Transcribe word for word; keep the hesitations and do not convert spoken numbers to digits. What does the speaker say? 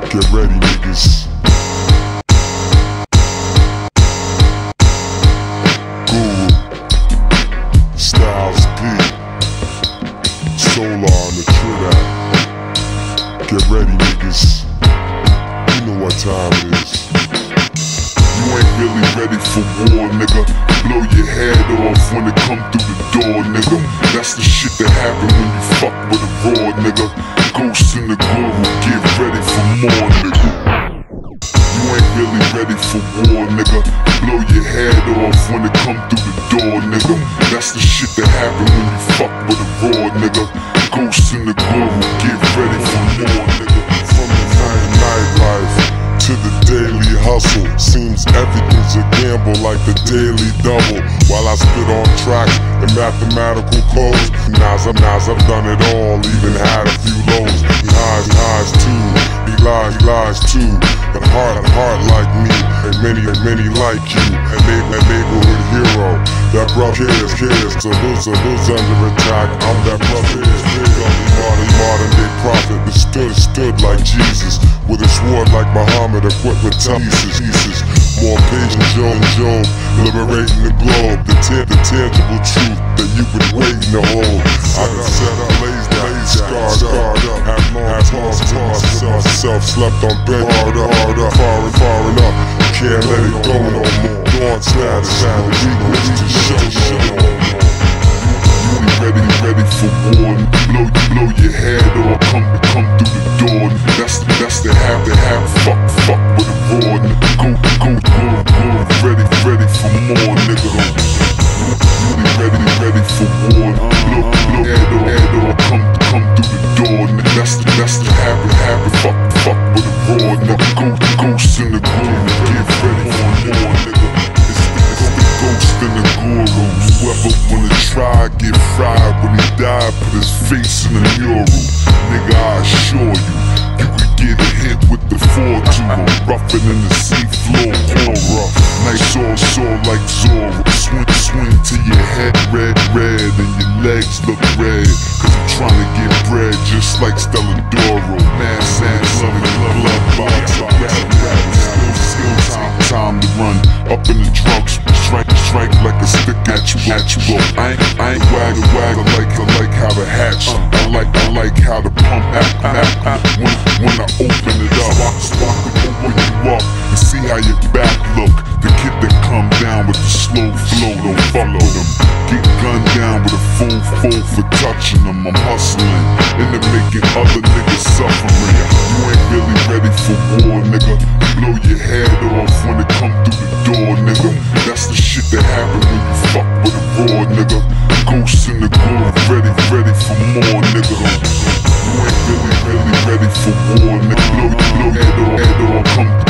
Get ready, niggas. Guru, Styles P, Solar on the Trinidad. Get ready, niggas. You know what time it is. You ain't really ready for war, nigga. Blow your head off when it come through the door, nigga. That's the shit that happen when you fuck with a raw, nigga. Ghost in the Guru, get ready for more, nigga. You ain't really ready for war, nigga. Blow your head off when it come through the door, nigga. That's the shit that happen when you fuck with a raw, nigga. Ghost in the Guru, get ready for more, nigga. From the night nightlife to the daily hustle, seems everything's a gamble like the daily double. While I spit on tracks and mathematical codes, Nas, Nas, I've done it all, even had a few lows. He highs, he highs too, he lies, he lies too. But heart, heart like me, and many, and many like you. And they, a neighborhood hero, that brother cares, cares. So who's, who's under attack? I'm that brother. Modern, modern day prophet, that stood, stood like Jesus, with a sword like Muhammad, equipped with pieces, pieces. More patient Joe and Job, liberating the globe, the, the tangible truth that you've been waiting to hold. I done set up, blazed out, scarred, scarred up, had long talks to myself, myself, slept on bed, hard up, hard up, far and far enough. Can't let it go no more. Dawn status, the weakness to show, show. You ain't ready, ready for war. Blow, blow your head or come, come through the door. That's, that's the have, the have, fuck, fuck with a raw, nigga. Go, go, go, go, ready, ready for more, nigga. You ain't ready, ready for war. Blow, blow head or head or come, come through the door. That's the, that's the have, the have, fuck, fuck with a raw, nigga. Go, ghost in the Guru, get ready for more, nigga. It's the, it's the ghost in the Guru. Whoever wanna try, get fried. When he died, put his face in the mural. Nigga, I assure you, you could get hit with the four two. Rougher than the sea floor, horror. Nice all sore like Zorro. Swing, swing to your head, red, red. And your legs look red, cause I'm trying to get bread just like Stella Doro. Man, man, loving glove box. Still, still time, time to run up in the drunks. Strike, strike like a stick at you, at you. I ain't, I ain't wag, wag. I like, I like how to hatch. I like, I like how to pump act, act. When, when I open it up, I walk it open you up and see how your back look. The kid that come down with the slow flow, don't fuck with him. Get gunned down with a full, full for touching them. I'm hustling into making other niggas suffering. You ain't really ready for war, nigga. Blow your head off when it come through the door, nigga. That's the shit that happen when you fuck with a raw, nigga. Ghost in the Guru, ready, ready for more, nigga. You ain't really, really ready for war, nigga. Blow, blow head off, head off, come